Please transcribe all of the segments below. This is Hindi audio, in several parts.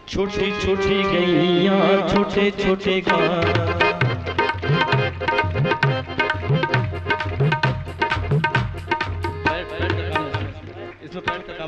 छोटी छोटी गैया छोटे छोटे गाय, इसमें पैंट का काम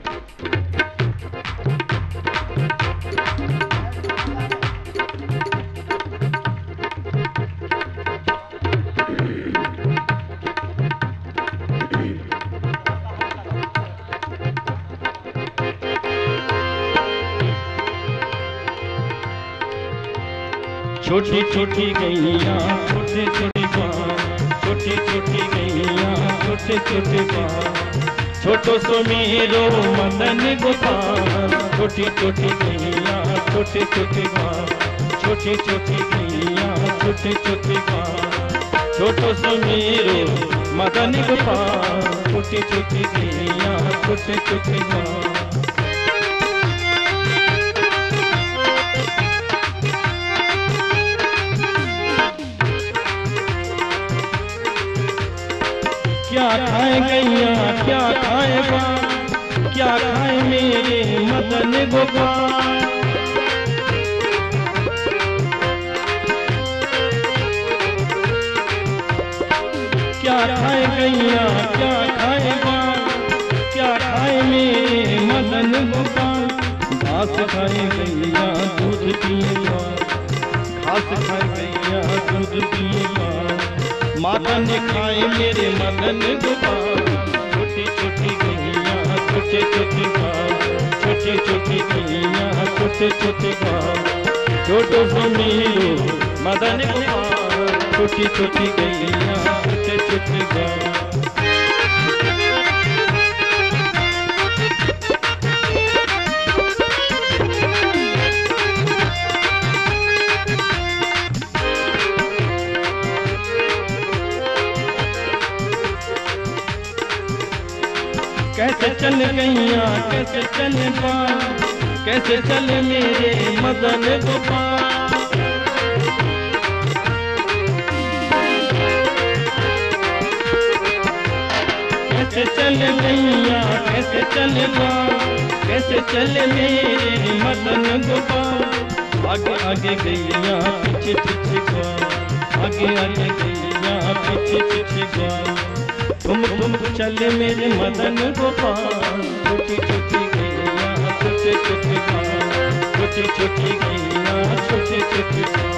छोटी छोटी गैया छोटे छोटे गाय, छोटी छोटी गैया छोटे छोटे गाय, छोटो सो मेरो मदन गोपाल। छोटी छोटी गैया छोटे छोटे गाय, छोटी छोटी गैया छोटे छोटे गाय, छोटो सो मेरो मदन गोपाल। छोटी छोटी गैया छोटे छोटे गाय, क्या खाए गैया क्या खाएगा, क्या खाए मेरे मदन गोपाल। क्या खाए गैया क्या खाएगा, क्या खाए मेरे मदन गोपाल। घास खाए गैया दूध पिएगा, घास खाए गैया दूध पिएगा। माता ने खाए मेरे मदन गोपाल। छोटी छोटी गैया छोटे छोटे गाय, छोटी छोटी गैया छोटे छोटे गाय, छोटो सो मेरो मदन गोपाल। छोटी छोटी गैया छोटे छोटे गाय, कैसे चल गैया कैसे चले बाल, कैसे चले मेरे मदन गोपाल। कैसे चले गैया कैसे चले बाल, कैसे चले मेरे मदन गोपाल। आगे आगे गैया पीछे पीछे गाय, आगे आगे गैया पीछे पीछे गाय, तुम चले मेरे मदन गोपाल। छोटी छोटी गैया छोटे छोटे गाय, छोटी छोटी गैया छोटे छोटे गाय,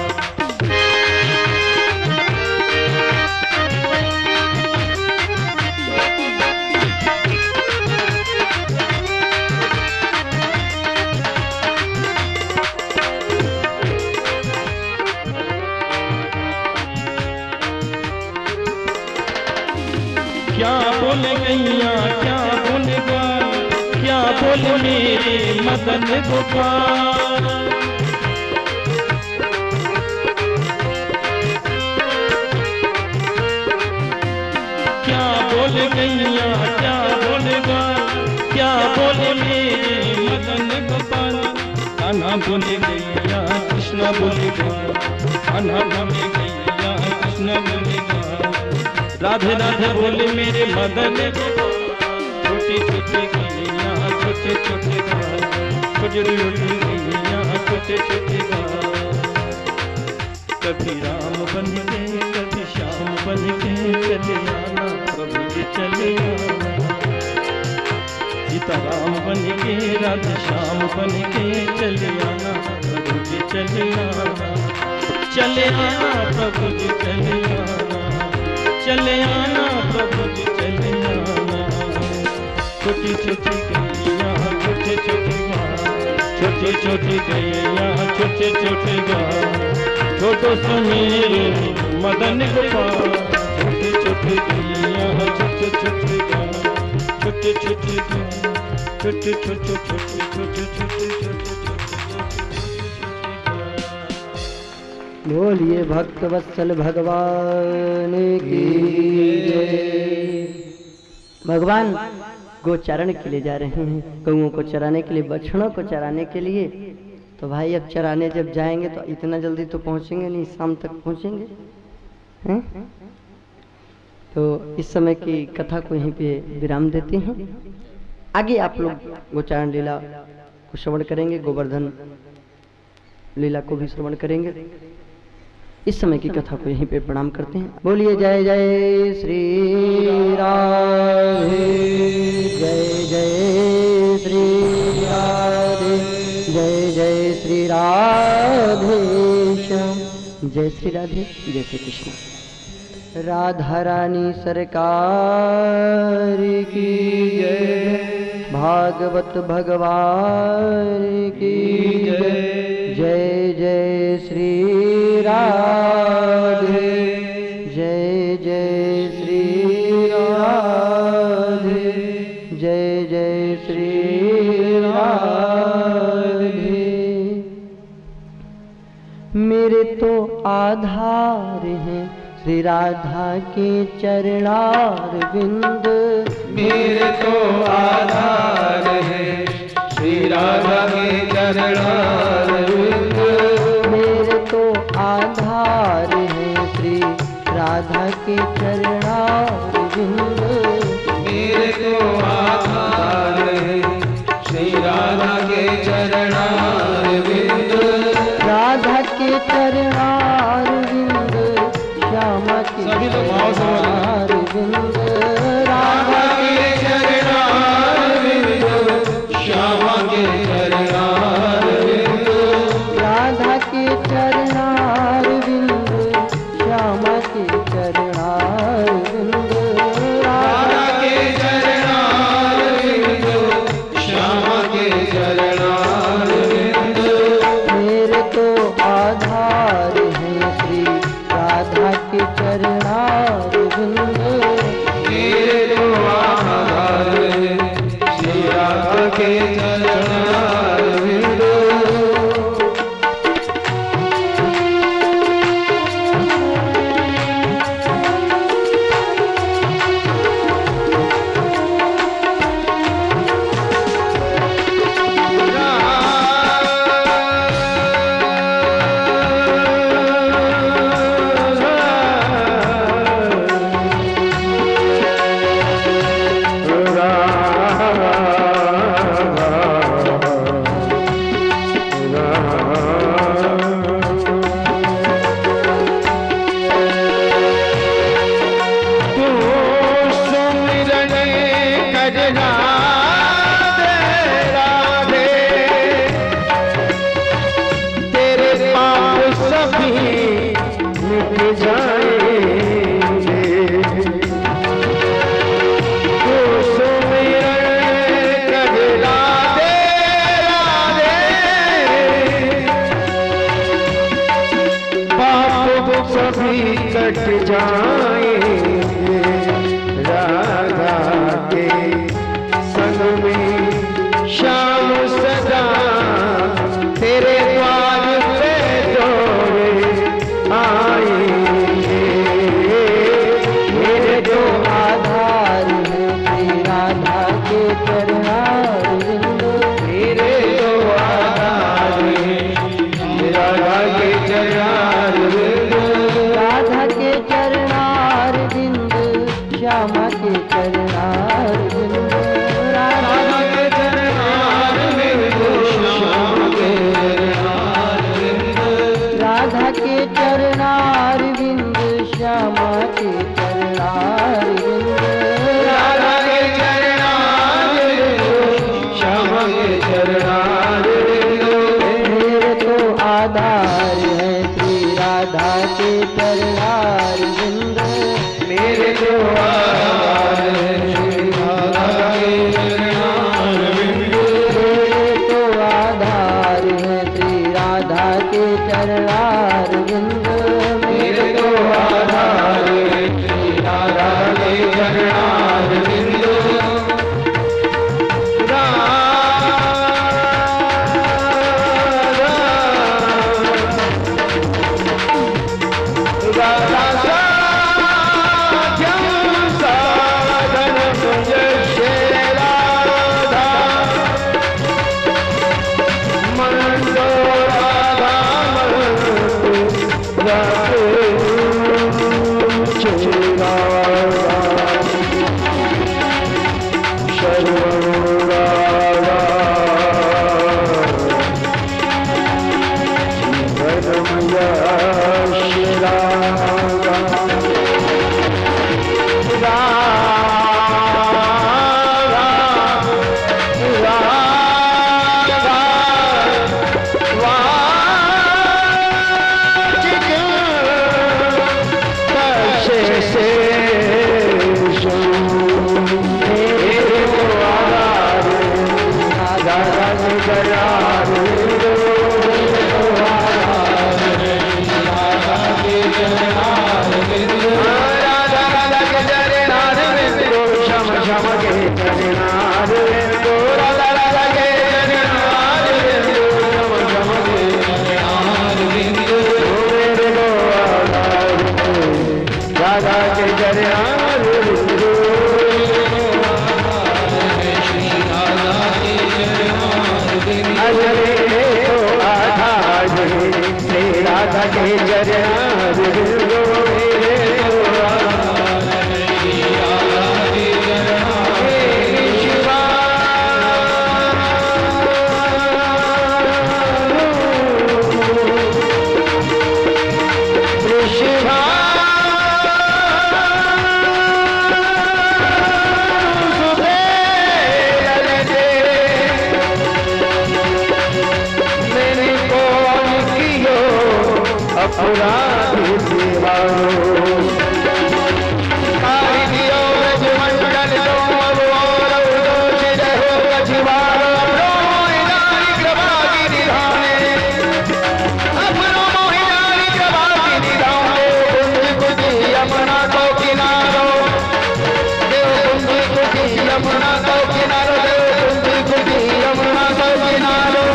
क्या बोले गैया क्या बोले गाय, क्या बोले मेरे मदन गोपाल। क्या बोले गैया क्या बोले गाय, क्या बोले मेरे मदन गोपाल। कान्हा बोले गैया कृष्णा बोले गाय, कान्हा बोले गैया कृष्णा बोले गाय, राधे राधे बोले मेरे मदन गोपाल। छोटी छोटी गैया छोटे छोटे गाय, छोटी छोटी गैया छोटे छोटे गाय। कभी राम बन के कभी श्याम बन के चले आना प्रभु जी चले आना। सीता राम बन के राधा श्याम बन के चले आना प्रभु जी चले आना। चले आना प्रभु जी चले आना, चले आना प्रभु जी चले आना। छोटी छोटी गैया छोटे छोटे गाय, छोटी छोटी गैया छोटे छोटे गाय, छोटो सो मेरे मदन गोपाल। छोटी छोटी गैया छोटे छोटे गाय, छोटे छोटे गाय, छोटे छोटे छोटे छोटे छोटे छोटे। बोलिए भक्त वत्सल भगवान की जय। भगवान गोचारण के लिए जा रहे हैं, गऊओं को चराने के लिए, बछड़ों को चराने के लिए। तो भाई अब चराने जब जाएंगे तो इतना जल्दी तो पहुंचेंगे नहीं, शाम तक पहुंचेंगे हैं? तो इस समय की कथा को यहीं पे विराम देते हैं। आगे आप लोग गोचारण लीला को श्रवण करेंगे, गोवर्धन लीला को भी श्रवण करेंगे। इस समय की कथा को यहीं पे प्रणाम करते हैं। बोलिए जय जय श्री राधे, जय जय श्री राधे, जय जय श्री राधे श्याम। जय श्री राधे, जय श्री कृष्ण। राधा रानी सरकार की जय, भागवत भगवान की जय, जय जय श्री राधे, जय जय श्री राधे, जय जय श्री राधे। मेरे तो आधार हैं श्री राधा के चरणारविंद, मेरे तो आधार है श्री राधा के चरणारविंद, मेरे तो आधार है श्री राधा के चरणारविंद, मेरे तो आधार है श्री राधा के चरणारविंद, राधा के चरणारविंद, श्यामा के सभी लोग भाव से बोलें। चरणारविंद, राधा के चरणारविंद, श्यामा के चरणारविंद, राधा के चरणारविंद, श्यामा के चरणारविंद, राधा के चरणारविंद, श्यामा के चरणारविंद, मेरे तो आधार है श्री राधा के चरणारविंद, मेरे तो आधार है श्री राधा के चरणारविंद। कट जाएंगे राधा के संग में, श्याम सदा तेरे द्वार पे दौड़े आएंगे। मेरे तो आधार है श्री राधा के चरणारविंद, मेरे तो आधार है राधा के चरणारविंद, राधा के चरणारविंद, श्यामा के चरणारविंद, राधा के चरणारविंद, श्याम के चरणारविंद, राधा के चरणारविंद, श्यामा के चरणारविंद, राधा के चरणारविंद, श्याम के चरणारविंद, मेरे तो आधार है श्री राधा के चरणारविंद, मेरे तो आधार है श्री राधा के चरणारविंद, मेरे तो आधार है श्री राधा के चरणारविंद, मेरे तो आधार है श्री राधा के चरणारविंद। राधा साध्यं साधनं बिंदु मेरे तो आधार है श्री राधा के चरणारविंद शिवा अपराधी दीवारो कारी दियो ब्रज मंडल दो और दोषित हो कछुआरो मोहिनारी कृपा की निधाने अपनो मोहिनारी कृपा की निधाने कुंज कुछ यमुना को किनारो देव कुंज कुछ यमुना को किनारो देव कुंज कुछ यमुना को किनारो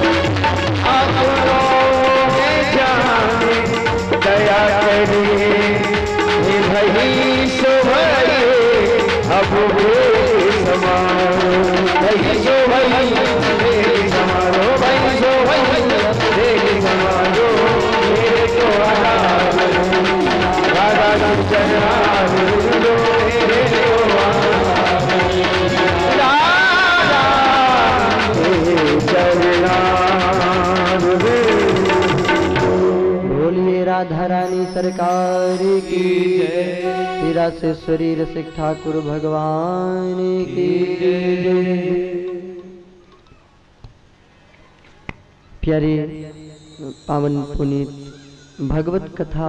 दया करिए हे भई सो भई अब समारो भई सो भई समारो भई सो भई समारो मेरे तो आधार राधा की चरणारविंद मेरे तो आधार राधा के चरणारविंद। राधा रानी सरकार की जय। रासेश्वरी रसिक ठाकुर भगवान की जय। प्यारे पावन पुनीत भगवत कथा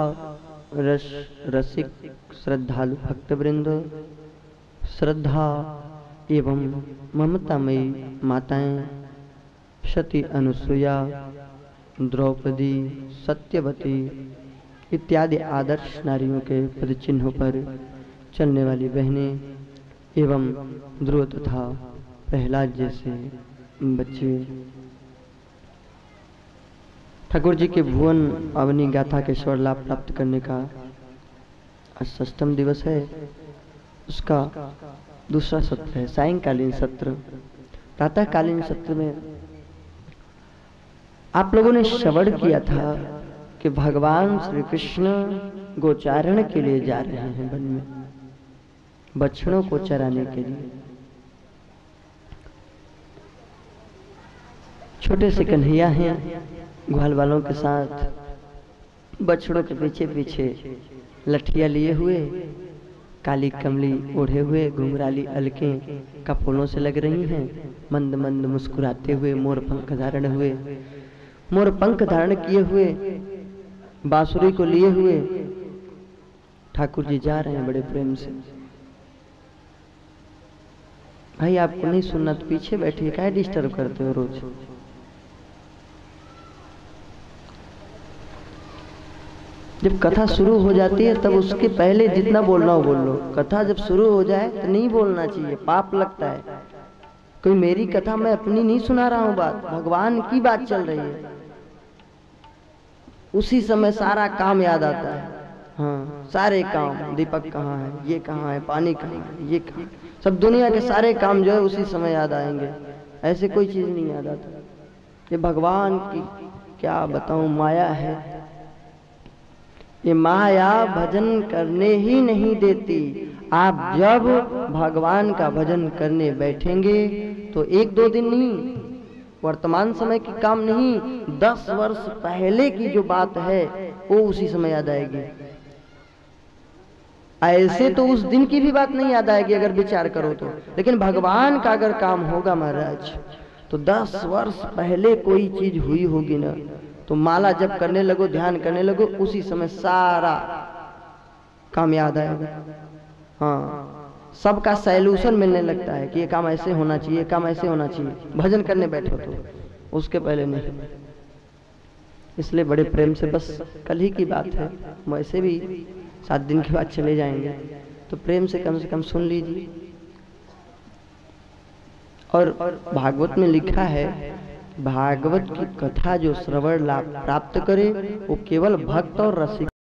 रसिक श्रद्धालु भक्तवृंद, श्रद्धा एवं ममतामयी माताएं सती अनुसुया, द्रौपदी, सत्यवती इत्यादि आदर्श नारियों के पदचिन्हों पर चलने वाली बहनें एवं ध्रुव तथा प्रहलाद जैसे बच्चे ठाकुर जी के भुवन पावनी गाथा के स्वर लाभ प्राप्त करने का आज 6वां दिवस है। उसका दूसरा सत्र है सायंकालीन सत्र। प्रातःकालीन सत्र में आप लोगों ने श्रवण किया था कि भगवान श्री कृष्ण गोचारण के लिए जा रहे हैं वन में, बछड़ों को चराने के लिए। छोटे से कन्हैया हैं ग्वाल वालों के साथ, बछड़ों के पीछे पीछे लठिया लिए हुए, काली कमली ओढ़े हुए, घुंघराली अलकें कपोलों से लग रही हैं, मंद मंद मुस्कुराते हुए, मोर पंख धारण हुए, मोर पंख धारण किए हुए, बांसुरी को लिए हुए ठाकुर जी जा रहे हैं बड़े प्रेम से। भाई आपको नहीं सुनना तो पीछे बैठिए, क्या डिस्टर्ब करते हो रोज। जब कथा शुरू हो जाती है तब उसके पहले जितना बोलना हो बोल लो। कथा जब शुरू हो जाए तो नहीं बोलना चाहिए, पाप लगता है। कोई मेरी कथा मैं अपनी नहीं सुना रहा हूं, बात भगवान की बात चल रही है। उसी समय सारा काम याद आता है। हाँ, सारे काम, दीपक कहाँ है, ये कहाँ है, पानी कहाँ है, ये कहाँ, सब दुनिया के सारे काम जो है उसी समय याद आएंगे। ऐसे कोई चीज नहीं याद आता। ये भगवान की क्या बताऊं माया है। ये माया भजन करने ही नहीं देती। आप जब भगवान का भजन करने बैठेंगे तो 1-2 दिन नहीं, वर्तमान समय की काम नहीं, 10 वर्ष पहले की जो बात है वो उसी समय याद आएगी। ऐसे तो उस दिन की भी बात नहीं याद आएगी अगर विचार करो तो। लेकिन भगवान का अगर काम होगा महाराज तो 10 वर्ष पहले कोई चीज हुई होगी ना, तो माला जब करने लगो, ध्यान करने लगो, उसी समय सारा काम याद आएगा। हाँ, सबका सैल्यूशन मिलने लगता है कि ये काम ऐसे होना चाहिए, ये काम ऐसे होना चाहिए। भजन करने बैठो तो उसके पहले नहीं। इसलिए बड़े प्रेम से, बस कल ही की बात है, वैसे भी 7 दिन के बाद चले जाएंगे, तो प्रेम से कम सुन लीजिए। और भागवत में लिखा है, भागवत की कथा जो श्रवण लाभ प्राप्त करे वो केवल भक्त और रसिक